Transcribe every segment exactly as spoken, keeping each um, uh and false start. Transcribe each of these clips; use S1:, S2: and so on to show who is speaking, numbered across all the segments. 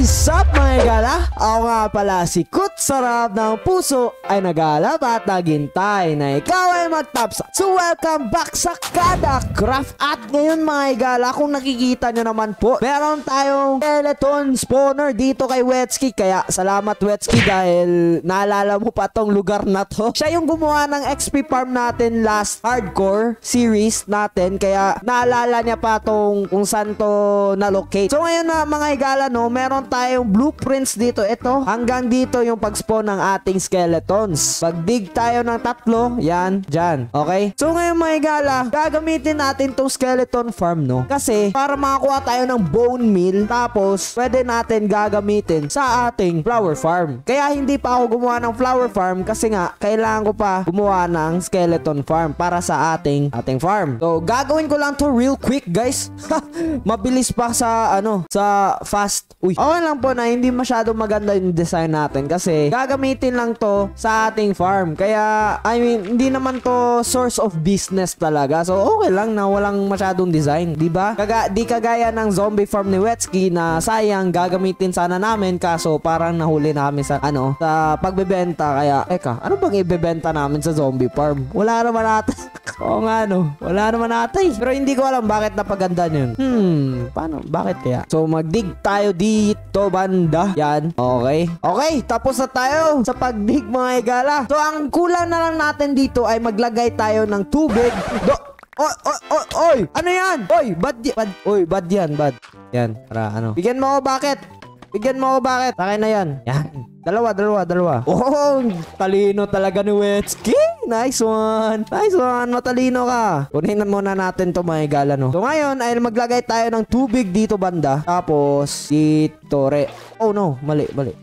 S1: is up mga gala? Ako nga pala si Kut, sarap ng puso ay nagalap at naghintay na ikaw ay magtapsa. So welcome back sa Kada Craft. At ngayon mga gala, kung nakikita nyo naman po, meron tayong skeleton spawner dito kay Wetsky. Kaya salamat Wetsky dahil naalala mo pa tong lugar na to. Siya yung gumawa ng X P farm natin last hardcore series natin. Kaya naalala niya pa tong kung saan to na-locate. So ngayon na mga higala, no, meron tayong blueprints dito. Ito, hanggang dito yung pag-spawn ng ating skeletons. Pag-dig tayo ng tatlo, yan, dyan. Okay? So ngayon mga higala, gagamitin natin tong skeleton farm, no? Kasi para makakuha tayo ng bone meal, tapos pwede natin gagamitin sa ating flower farm. Kaya hindi pa ako gumawa ng flower farm kasi nga, kailangan ko pa gumawa ng skeleton farm para sa ating ating farm. So gagawin ko lang to real quick guys. Mabilis pa sa ano, sa fast. Uy, okay lang po na hindi masyado maganda yung design natin kasi gagamitin lang to sa ating farm. Kaya I mean, hindi naman to source of business talaga. So okay lang na walang masyadong design, di ba? Kaga, di kagaya ng zombie farm ni Wetsky na sayang gagamitin sana namin kaso parang nahuli namin sa ano, sa pagbebenta. Kaya eka, ano bang ibebenta namin sa zombie farm? Wala naman ata. Oo nga no, wala naman ata eh. Pero hindi ko alam bakit napaganda yun. Hmm, paano? Bakit kaya? So magdig tayo dito banda. Yan, okay. Okay, tapos na tayo sa pagdig mga higala. So ang kulang na lang natin dito ay maglagay tayo ng tubig. Do Oy, oy, oy, oy! Ano yan? Oy, bad yan. Bad. Oy, bad yan, bad. Yan, para ano. Bigyan mo ako bakit? Bigyan mo ako bakit? Akin na yan. Yan. Dalawa, dalawa, dalawa. Oh, talino talaga ni Wetsky. Nice one. Nice one. Matalino ka. Kunin na muna natin to mga higala, no? So ngayon ay maglagay tayo ng tubig dito banda. Tapos dito re. Oh no, mali, mali.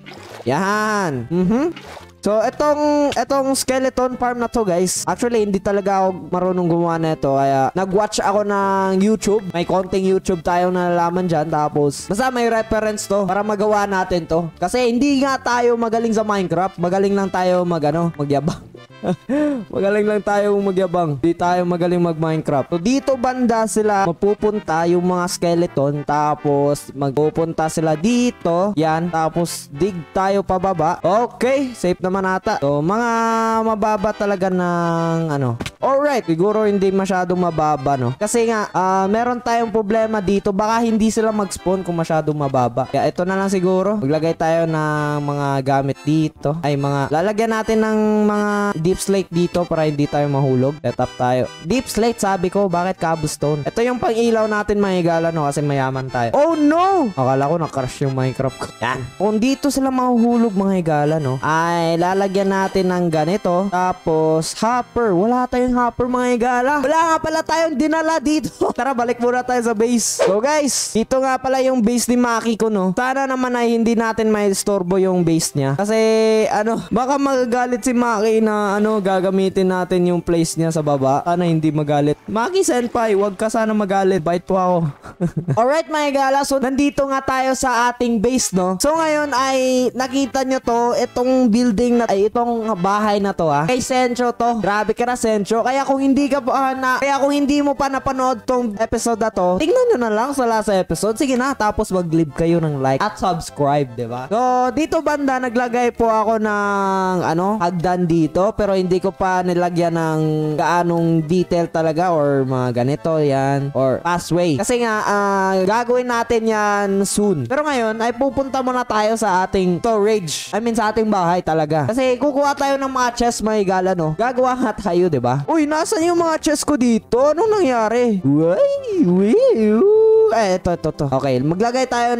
S1: Yan. Mhm. So, etong, etong skeleton farm na to, guys. Actually, hindi talaga ako marunong gumawa na ito. Kaya, nag-watch ako ng YouTube. May konting YouTube tayong nalalaman dyan. Tapos, basta may reference to para magawa natin to. Kasi, hindi nga tayo magaling sa Minecraft. Magaling lang tayo mag, ano, magyabang. Magaling lang tayo magyabang. Di tayo magaling mag-Minecraft. So, dito banda sila mapupunta yung mga skeleton. Tapos, magpupunta sila dito. Yan. Tapos, dig tayo pababa. Okay. Safe naman ata. So, mga mababa talaga ng ano. Alright. Siguro hindi masyadong mababa, no? Kasi nga, uh, meron tayong problema dito. Baka hindi sila mag-spawn kung masyadong mababa. Kaya, ito na lang siguro. Maglagay tayo ng mga gamit dito. Ay, mga lalagyan natin ng mga deep slate dito para hindi tayo mahulog. Set up tayo. Deep slate, sabi ko. Bakit cobblestone? Ito yung pang-ilaw natin, mga higala, no? Kasi mayaman tayo. Oh, no! Akala ko na-crush yung Minecraft ko. Yan. Kung dito sila mahuhulog, mga higala, no? Ay, lalagyan natin ng ganito. Tapos, hopper. Wala tayong hopper, mga higala. Wala nga pala tayong dinala dito. Tara, balik muna tayo sa base. So, guys, dito nga pala yung base ni Maki ko, no? Sana naman ay hindi natin may istorbo yung base niya. Kasi, ano, baka magagalit si Maki na ano, gagamitin natin yung place niya sa baba. Sana hindi magalit. Maki Senpai, wag ka sana magalit. Bite po ako. Alright mga higala, so nandito nga tayo sa ating base, no? So ngayon ay nakita nyo to, itong building na, ay itong bahay na to, ah. Kay Sencho to. Grabe ka na, Sencho. Kaya kung hindi ka pa, uh, na, kaya kung hindi mo pa napanood tong episode na to, tingnan nyo na lang sa last episode. Sige na, tapos mag-leave kayo ng like at subscribe, diba? So dito banda, naglagay po ako ng ano, hagdan dito. Pero hindi ko pa nilagyan ng gaanong detail talaga or mga ganito yan or pathway. Kasi nga uh, gagawin natin yan soon. Pero ngayon ay pupunta muna tayo sa ating storage. I mean sa ating bahay talaga. Kasi kukuha tayo ng mga chest mga higala, no? Gagawa nga tayo, diba? Uy, nasan yung mga chest ko dito? Anong nangyari? Uy, uy, uy. Eh, ito, ito, ito. Okay, maglagay tayo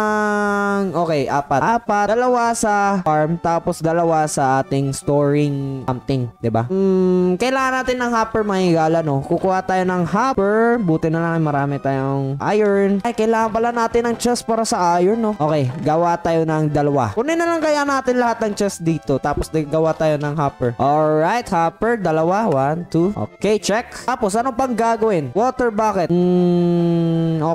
S1: ng okay, apat. Apat. Dalawa sa farm tapos dalawa sa ating storing something, diba? Hmm, kailangan natin ng hopper mga higala, no? Kukuha tayo ng hopper. Buti na lang marami tayong iron. Ay, kailangan pala natin ng chest para sa iron, no? Okay, gawa tayo ng dalawa. Kunin na lang kaya natin lahat ng chest dito. Tapos gawa tayo ng hopper. Alright, hopper. Dalawa. One, two. Okay, check. Tapos, ano pang gagawin? Water bucket. Hmm,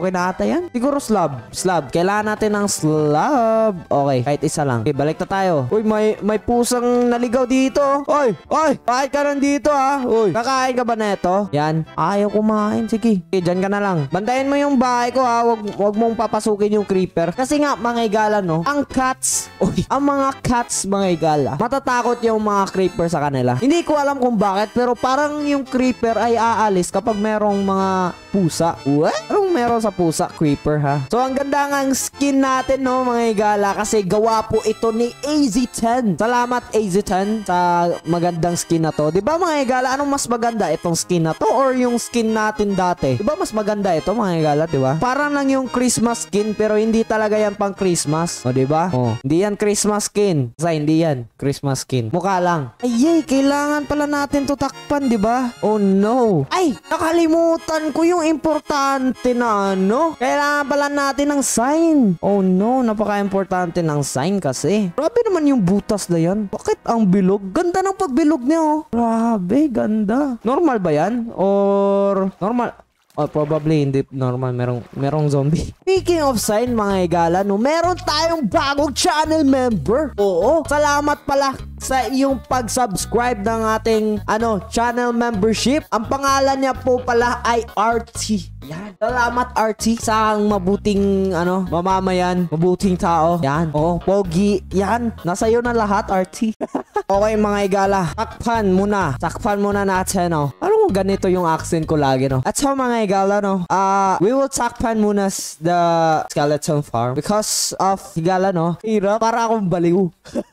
S1: Okay na ata yan. Siguro slab. Slab. Kailangan natin ng slab. Okay, kahit isa lang. Okay, balik na tayo. Uy, may, may pusang naligaw dito. Uy, uy, bakit ka nandito ha? Uy, kakain ka ba na ito? Yan. Ayaw kumain. Sige. Okay, dyan ka na lang. Bantayan mo yung bahay ko ha. Wag, wag mong papasukin yung creeper. Kasi nga, mga igala, no? Ang cats, uy, ang mga cats, mga igala, matatakot yung mga creeper sa kanila. Hindi ko alam kung bakit, pero parang yung creeper ay aalis kapag merong mga pusa. What? Anong meron sa pusa? Creeper, ha? So, ang ganda nga ang skin natin, no, mga igala, kasi gawa po ito ni A Z ten. Salamat, A Z ten, sa magandang skin na to. Diba, mga igala, anong mas maganda? Itong skin na to or yung skin natin dati? Diba, mas maganda ito, mga igala, diba? Parang lang yung Christmas skin, pero hindi talaga yan pang Christmas. O, diba? O, hindi yan Christmas skin. Sa hindi yan Christmas skin. Mukha lang. Ay, kailangan pala natin to takpan, diba? Oh, no. Ay, nakalimutan ko yung importante na ano. Kailangan pala natin ng sign. Oh, no. Napaka-importante ng sign kasi. Grabe naman yung butas na yan. Bakit ang bilog? Ganda ng pagbilog niya, oh. Grabe, ganda. Normal ba yan? Or normal? Oh, probably hindi normal. Merong, merong zombie. Speaking of sign, mga igala, no, meron tayong bagong channel member. Oo. Salamat pala sa iyong pag-subscribe ng ating ano, channel membership. Ang pangalan niya po pala ay R T. Yan. Salamat R T sa mabuting ano, mamamayan, mabuting tao. Yan. Oh, pogi. Yan. Nasa iyo na lahat, R T. Okay, mga igala. Takpan muna. Takpan muna natin, no. Ano ganito yung accent ko lagi, no? At so, mga igala, no, uh, we will takpan muna the skeleton farm because of igala, no. Hirap. Para akong baliw.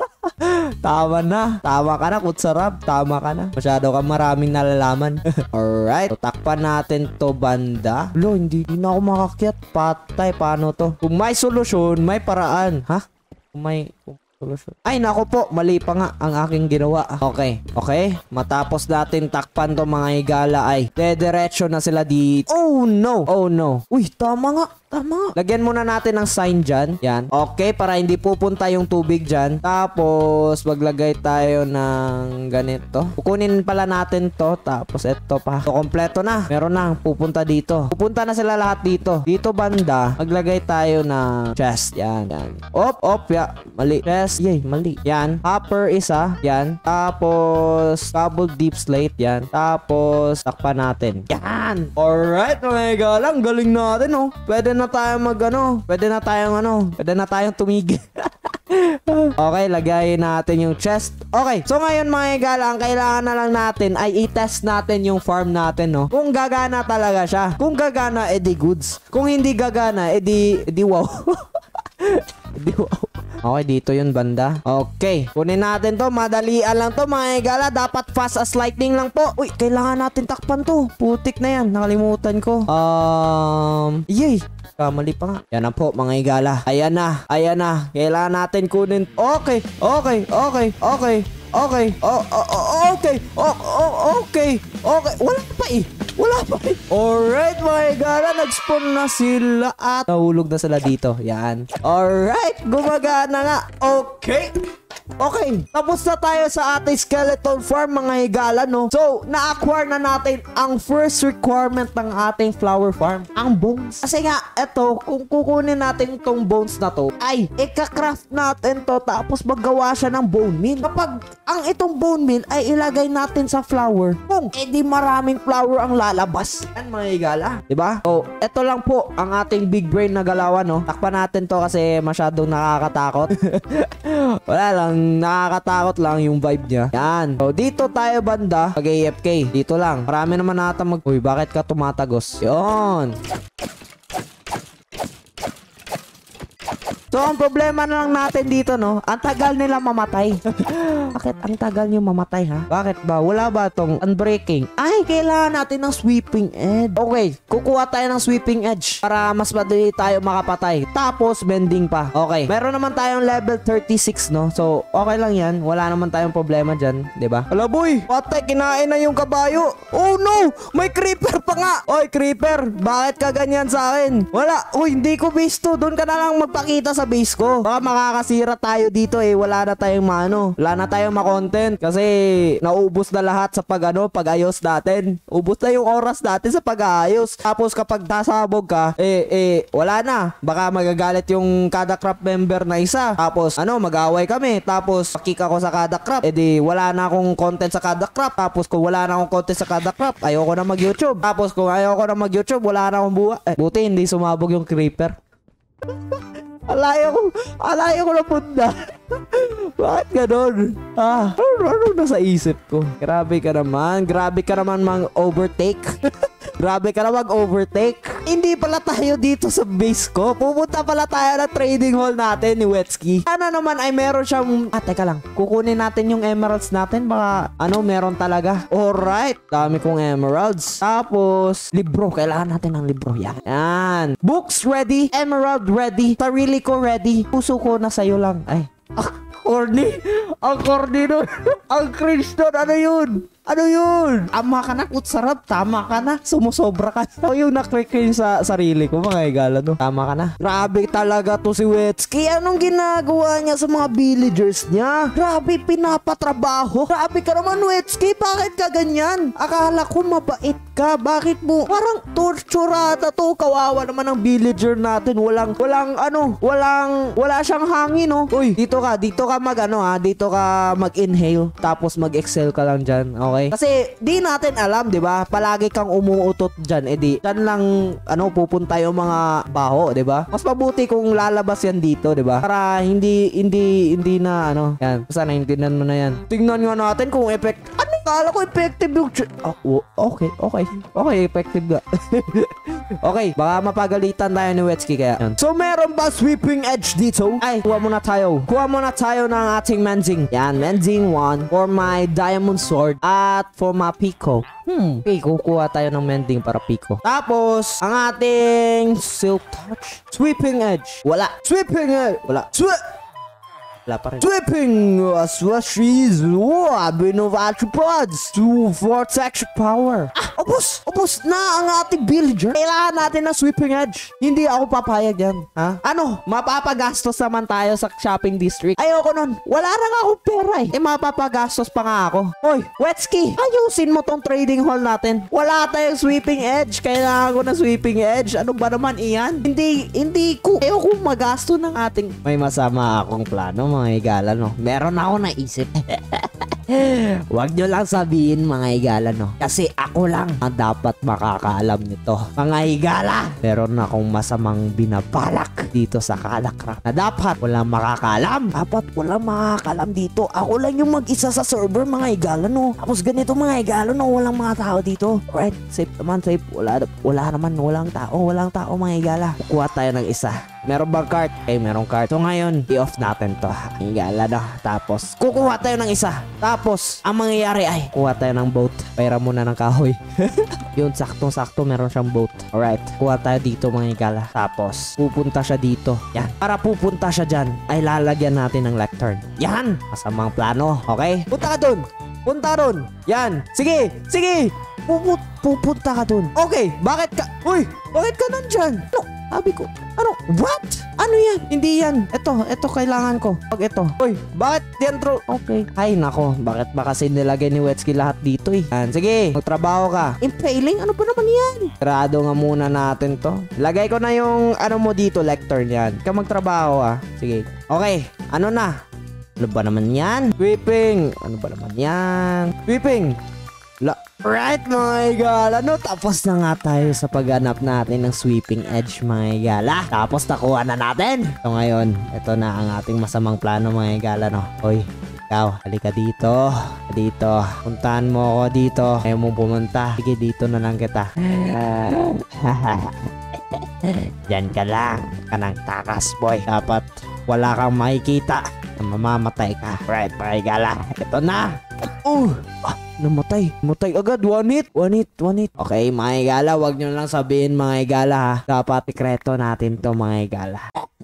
S1: Tama na. Tama ka na, kutsarap. Tama ka na. Masyado ka maraming nalalaman. Alright. So, takpan natin to banda. Lo, hindi, hindi na ako makakyat. Patay. Paano to? Kung may solusyon, may paraan. Ha? Kung may... Kung ay, nako po. Mali pa nga ang aking ginawa. Okay. Okay. Matapos natin takpan to, mga igala, ay dediretso na sila dito. Oh, no. Oh, no. Uy, tama nga. Tama. Lagyan muna natin ng sign dyan. Yan. Okay, para hindi pupunta yung tubig dyan. Tapos, maglagay tayo ng ganito. Kukunin pala natin to. Tapos, eto pa. So, kompleto na. Meron na. Pupunta dito. Pupunta na sila lahat dito. Dito banda, maglagay tayo ng chest. Yan. Yan. Op, op. Ya. Mali. Chest. Yay, mali. Yan. Hopper isa. Yan. Tapos, cobble deep slate. Yan. Tapos, takpan natin. Yan. Alright, mga galang. Galing natin, oh. Pwede na tayong mag ano, pwede na tayong ano, pwede na tayong tumigil. Okay, lagay natin yung chest. Okay, so ngayon, mga igala, ang kailangan na lang natin ay i-test natin yung farm natin, no? Kung gagana talaga siya. Kung gagana, edi goods. Kung hindi gagana, edi, edi wow. Edi wow. Okay, dito yun banda. Okay, kunin natin to. Madalian lang to, mga igala. Dapat fast as lightning lang po. Uy, kailangan natin takpan to. Putik na yan. Nakalimutan ko. Um, yay. Kamali pa nga. Yan na po, mga igala. Ayan na. Ayan na. Kailangan natin kunin. Okay. Okay. Okay. Okay. Okay. Oh, oh, oh, okay. Oh, oh, okay. Okay. Wala pa eh. Wala pa eh. Alright, mga igala. Nag-spawn na sila at nahulog na sila dito. Yan. Alright. Gumagana nga. Okay. Okay, tapos na tayo sa ating skeleton farm, mga higala, no? So, na-acquire na natin ang first requirement ng ating flower farm, ang bones. Kasi nga, eto, kung kukunin natin itong bones na to, ay, ika-craft natin to, tapos maggawa siya ng bone meal. Kapag ang itong bone meal ay ilagay natin sa flower, kung edi maraming flower ang lalabas. Yan, mga higala, diba? So, eto lang po ang ating big brain na galawan, no? Takpan natin to kasi masyadong nakakatakot. Wala lang, nakakatakot lang yung vibe niya. Yan. So, dito tayo banda. Pag A F K. Dito lang. Marami naman nata mag... Uy, bakit ka tumatagos? Yon. So, ang problema na lang natin dito, no? Ang tagal nila mamatay. Bakit ang tagal nyo mamatay, ha? Bakit ba? Wala ba tong unbreaking? Ay, kailangan natin ng sweeping edge. Okay, kukuha tayo ng sweeping edge para mas madali tayo makapatay. Tapos, bending pa. Okay, meron naman tayong level thirty-six, no? So, okay lang yan. Wala naman tayong problema dyan, diba? Hala, boy! Patay, kinain na yung kabayo. Oh, no! May creeper pa nga! Oy, creeper! Bakit ka ganyan sa akin? Wala! Uy, hindi ko visto. Doon ka na lang magpakita sa sa base ko. Baka makakasira tayo dito eh. Wala na tayong mano. Wala na tayong ma-content. Kasi naubos na lahat sa pag ano, pag-ayos natin. Ubos na yung oras natin sa pag-ayos. Tapos kapag nasabog ka, eh, eh, wala na. Baka magagalit yung kada crop member na isa. Tapos, ano, mag-away kami. Tapos, kick ako sa kada crop. Eh di, wala na akong content sa kada crop. Tapos, kung wala na akong content sa kada crop, ayoko na mag-YouTube. Tapos, kung ayoko na mag-YouTube, wala na akong buhay. Eh, buti hindi sumabog yung creeper. Alayo ko, alayo ko na punta. Bakit ganon? Ah, ano, ano nasa isip ko? Grabe ka naman, grabe ka naman mang overtake. Grabe ka na mag-overtake. Hindi pala tayo dito sa base ko. Pupunta pala tayo na trading hall natin ni Wetsky. Sana naman ay meron siyang... Ah, teka lang. Kukunin natin yung emeralds natin. Baka, ano, meron talaga. Alright. Dami kong emeralds. Tapos, libro. Kailangan natin ng libro. Yan. Yan. Books ready. Emerald ready. Sarili ko ready. Puso ko na sa'yo lang. Ay. Ah, corny. Ang corny nun. Ang cringe nun. Ano yun? Ano yun? Tama ka na, kutsarap. Tama ka na. Sumusobra ka. Ako yung nakrikin sa sarili ko, mga igala, no? Tama ka na. Grabe talaga to si Wetsky. Anong ginagawa niya sa mga villagers niya? Grabe, pinapatrabaho. Grabe ka naman, Wetsky. Bakit ka ganyan? Akala ko mabait ka. Bakit mo? Parang torturada to. Kawawa naman ang villager natin. Walang, walang, ano, walang, wala siyang hangin, no? Uy, dito ka. Dito ka mag, ano, ha? Dito ka mag-inhale. Tapos mag-exhale ka lang dyan. Okay? Kasi di natin alam, 'di ba? Palagi kang umuutot diyan, edi diyan lang ano pupunta yung mga baho, 'di ba? Mas mabuti kung lalabas yan dito, 'di ba? Para hindi hindi hindi na ano. Yan. Basta naintindihan mo na yan. Tingnan nga natin kung effect. Ano? Kala ko effective yung oh, okay, okay. Okay, effective ga. Okay, baka mapagalitan tayo ni Wetsky kaya. Yan. So meron ba sweeping edge dito? Ay, kuha muna tayo. Kuha muna tayo ng ating mending. Yan, mending one for my diamond sword. At for my Pico. Hmm. Okay, kukuha tayo ng mending para Pico. Tapos, ang ating silk touch. Sweeping edge. Wala. Sweeping edge. Wala. Sweep. Wala pa rin. Sweeping. Uh, Swashies. Wow. Binovacho pods. To vortex power. Ah, ubos. Ubos na ang ating villager. Kailangan natin ng sweeping edge. Hindi ako papayag yan. Ha? Ano? Mapapagastos naman tayo sa shopping district. Ayoko nun. Wala na nga akong pera eh. Eh, mapapagastos pa nga ako. Hoy, Wetsky. Ayusin mo tong trading hall natin. Wala tayong sweeping edge. Kailangan ko ng sweeping edge. Ano ba naman iyan? Hindi, hindi ko. Ayoko magasto ng ating... May masama akong plano, mga igala, no? Meron ako naisip. Huwag nyo lang sabihin, mga higala, no? Kasi ako lang ang dapat makakaalam nito. Mga higala, meron akong masamang binabalak dito sa Kalakraf na dapat walang makakaalam. Dapat walang makakaalam dito. Ako lang yung mag-isa sa server, mga higala, no? Tapos ganito, mga higala, no? Walang mga tao dito. Alright, safe naman, safe. Wala, wala naman, walang tao. Walang tao, mga higala. Kukuha tayo ng isa. Meron bang cart? Okay, merong cart. So ngayon, i-off natin to. Higala, no? Tapos, kukuha tayo ng isa. Tapos, ang mangyayari ay, kuha tayo ng boat. Pera muna ng kahoy. Yun, saktong-sakto, meron siyang boat. Alright, kuha tayo dito, mga higala. Tapos, pupunta siya dito. Yan. Para pupunta siya dyan, ay lalagyan natin ng lectern. Yan! Masamang plano, okay? Punta ka dun! Punta dun! Yan! Sige! Sige! Puput pupunta ka dun. Okay, bakit ka... Uy! Bakit ka nandyan? No! Sabi ko, ano? What? Ano yan? Hindi yan. Ito, ito kailangan ko. Pag ito. Uy, bakit yan true? Okay. Ay, nako. Bakit ba kasi nilagay ni Wetsky lahat dito eh? Yan, sige. Magtrabaho ka. Impaling? Ano ba naman yan? Trado nga muna natin to. Lagay ko na yung ano mo dito, lectern yan. Ikaw magtrabaho ah. Sige. Okay. Ano na? Ano ba naman yan? Sweeping. Ano ba naman yan? Sweeping. La right, mga higala, no? Tapos na nga tayo sa paghanap natin ng sweeping edge, mga higala. Tapos nakuha na natin. So ngayon, ito na ang ating masamang plano, mga higala, no? Hoy, ikaw, halika dito. Dito. Puntahan mo ako dito. Ayaw mong pumunta. Sige, dito na lang kita. Diyan ka lang. Kanang takas, boy. Dapat wala kang makikita. Mamamatay ka. Right, mga higala. Ito na. Uh, ah, namatay. Namatay agad. One hit. One hit. One hit. Okay, mga higala. Huwag nyo lang sabihin, mga higala, ha. Dapat ikreto natin to, mga higala.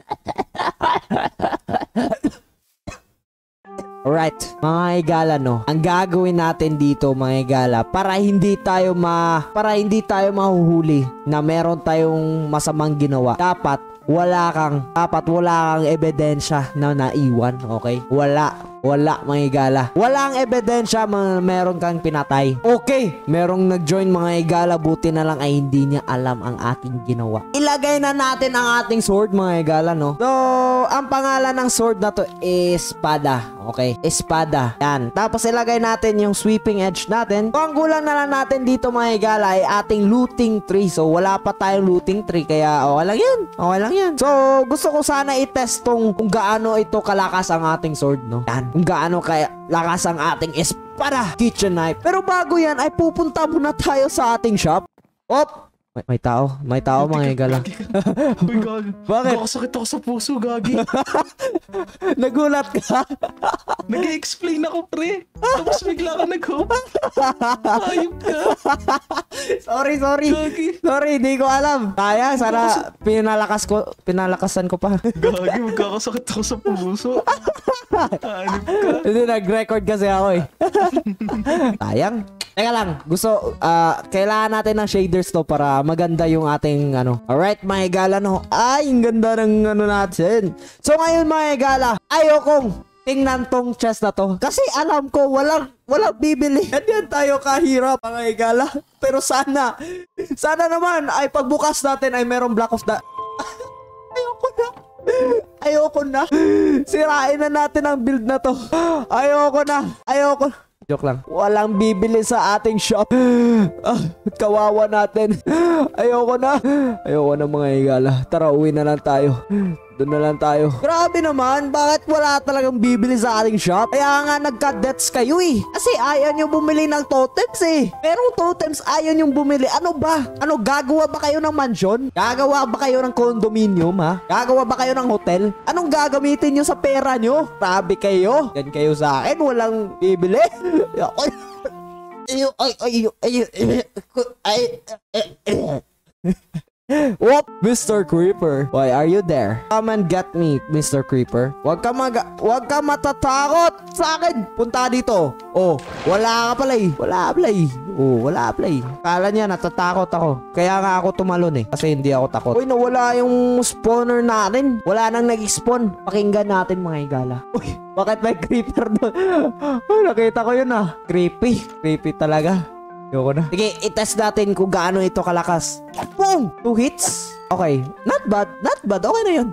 S1: Alright, mga higala, no. Ang gagawin natin dito, mga higala, para hindi tayo ma... Para hindi tayo mahuhuli na meron tayong masamang ginawa. Dapat wala kang, dapat wala kang ebidensya na naiwan, okay? Wala. Wala, mga higala. Walang ebidensya mga meron kang pinatay. Okay, merong nag-join mga higala, buti na lang ay hindi niya alam ang aking ginawa. Ilagay na natin ang ating sword, mga higala, no? So, ang pangalan ng sword na to is espada. Okay, espada. Yan. Tapos ilagay natin yung sweeping edge natin. So, ang kulang na lang natin dito, mga higala, ay ating looting tree. So, wala pa tayong looting tree, kaya okay lang yan. Okay lang yan. So, gusto ko sana i-test tong kung gaano ito kalakas ang ating sword, no? Yan. Kung gaano kaya lakas ang ating espada kitchen knife. Pero bago yan ay pupunta muna tayo sa ating shop. Op! May, may tao. May tao, mga higala.
S2: Uy, gagi.
S1: Bakit?
S2: Nakakasakit ako sa puso, gagi.
S1: Nagulat ka?
S2: Nag-explain ako, pre. Tapos bigla ka nag-hope. Ayop ka.
S1: Sorry, sorry.
S2: Gagi.
S1: Sorry, hindi ko alam. Kaya, sana pinalakas ko, pinalakasan ko pa.
S2: Gagi, magkakasakit ako sa puso. Ayop ka.
S1: Hindi, nag-record kasi ako eh. Sayang. Teka lang, gusto, ah, kailangan natin ng shaders to para maganda yung ating, ano. Alright, mga higala, no? Ay, ang ganda ng, ano natin. So, ngayon, mga higala, ayokong tingnan tong chest na to. Kasi alam ko, walang, walang bibili. Ganyan tayo kahirap, mga higala. Pero sana, sana naman, ay pagbukas natin ay merong block of the... Ayoko na. Ayoko na. Sirain na natin ang build na to. Ayoko na. Ayoko. Joke lang. Walang bibili sa ating shop. Ah, kawawa natin. Ayoko na. Ayoko na, mga higala. Tara, uwi na lang tayo. Doon na lang tayo. Grabe naman. Bakit wala talagang bibili sa ating shop? Kaya nga nagka-debts kayo eh. Kasi ayaw nyo bumili ng totems eh. Pero totems ayaw nyo bumili. Ano ba? Ano, gagawa ba kayo ng mansion? Gagawa ba kayo ng condominium, ha? Gagawa ba kayo ng hotel? Anong gagamitin nyo sa pera nyo? Grabe kayo. Yan kayo sa akin. Walang bibili. Ay, ay, ay, ay, ay, ay, what? Mister Creeper, why are you there? Come and get me, Mister Creeper. Huwag ka mag... Huwag ka matatakot sa akin. Punta dito. Oh, wala ka pala eh. Wala pala eh. Oh, wala pala eh. Kala niya natatakot ako. Kaya nga ako tumalon eh. Kasi hindi ako takot. Uy, nawala yung spawner natin. Wala nang nag-spawn. Pakinggan natin, mga higala. Uy, bakit may creeper doon? Oh, nakita ko yun ah. Creepy. Creepy talaga. Yoko na. Sige, itest natin kung gaano ito kalakas. Boom! Two hits. Okay. Not bad. Not bad. Okay na yun.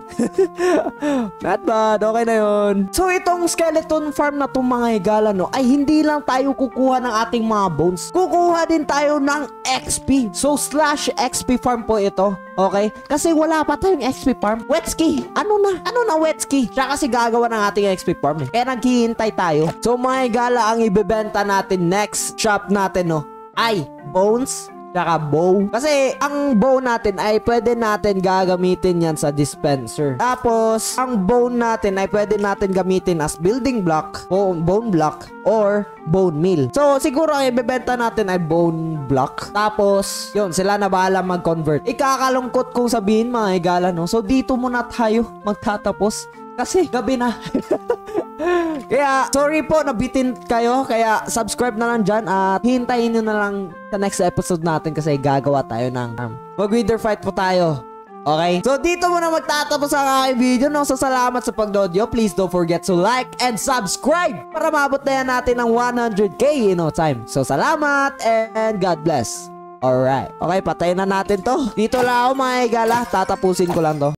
S1: Not bad. Okay na yun. So, itong skeleton farm na itong mga higala, no, ay hindi lang tayo kukuha ng ating mga bones. Kukuha din tayo ng X P. So, slash X P farm po ito. Okay? Kasi wala pa tayong X P farm. Wetski. Ano na? Ano na Wetski? Siya kasi gagawa ng ating X P farm eh. Kaya naghihintay tayo. So, mga higala, ang ibebenta natin next shop natin, no, ay bones tsaka bow. Kasi ang bow natin ay pwede natin gagamitin yan sa dispenser. Tapos ang bone natin ay pwede natin gamitin as building block, bone, bone block, or bone meal. So siguro ang ibebenta natin ay bone block. Tapos yun, sila na bahala mag-convert. Ikakalungkot kung sabihin, mga higala, no? So dito muna tayo magtatapos kasi gabi na. Kaya, sorry po, nabitin kayo. Kaya, subscribe na lang dyan. At hintayin nyo na lang sa next episode natin kasi gagawa tayo ng um, mag-wither fight po tayo. Okay? So, dito muna magtatapos ang aking video. No? So, salamat sa pag-nood nyo. Please don't forget to like and subscribe para maabot na yan natin ng one hundred K in no time. So, salamat and God bless. Alright. Okay, patayin na natin to. Dito lang ako, mga higala. Tatapusin ko lang to.